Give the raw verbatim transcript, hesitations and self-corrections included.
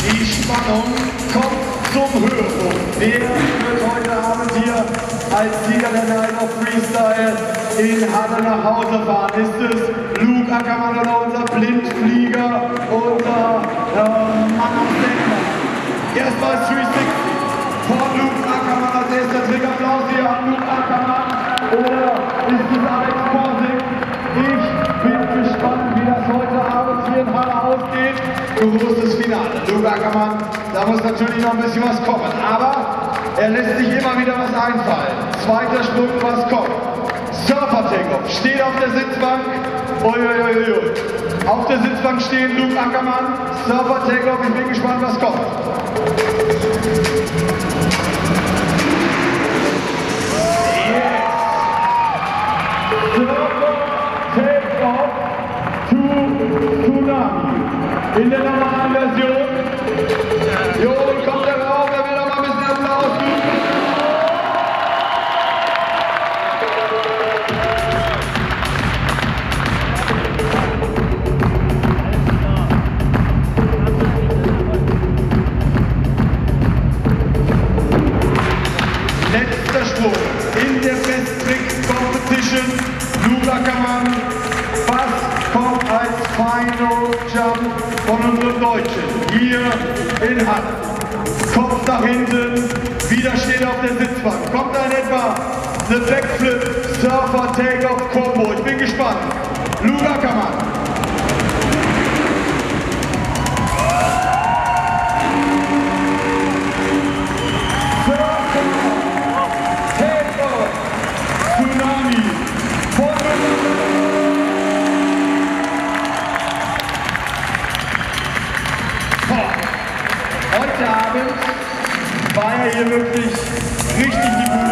Die Spannung kommt zum Höhepunkt. Wer wird heute Abend hier als Sieger der Night of Freestyle in Halle nach Hause fahren? Ist es Luke Ackermann oder unser Blindflieger, unser äh, Mann am Sender? Erstmal dreihundertsechzig von Luke Ackermann als erster Trigger. Applaus hier an Luke Ackermann. Oder ist es Alex Borsig? Ich bin gespannt, wie das heute Abend hier in Halle ausgeht. Großes Finale. Luke Ackermann, da muss natürlich noch ein bisschen was kommen. Aber er lässt sich immer wieder was einfallen. Zweiter Sprung, was kommt? Surfer Takeoff steht auf der Sitzbank. Uiuiuiui. Auf der Sitzbank stehen Luke Ackermann. Surfer Takeoff, ich bin gespannt, was kommt. Yes. Surfer Takeoff to Tsunami. In der normalen Version. Jo, kommt er rauf, er will noch mal ein bisschen Applaus. Letzter Sprung in der Best Trick Competition. Luke Ackermann. Was kommt als Final Jump von unserem Deutschen hier in Halle? Kopf nach hinten, wieder steht auf der Sitzbank. Kommt da in etwa eine Backflip Surfer Takeoff Combo? Ich bin gespannt. Luke Ackermann. Surfer Takeoff Tsunami von Heute Abend war er hier wirklich richtig die gute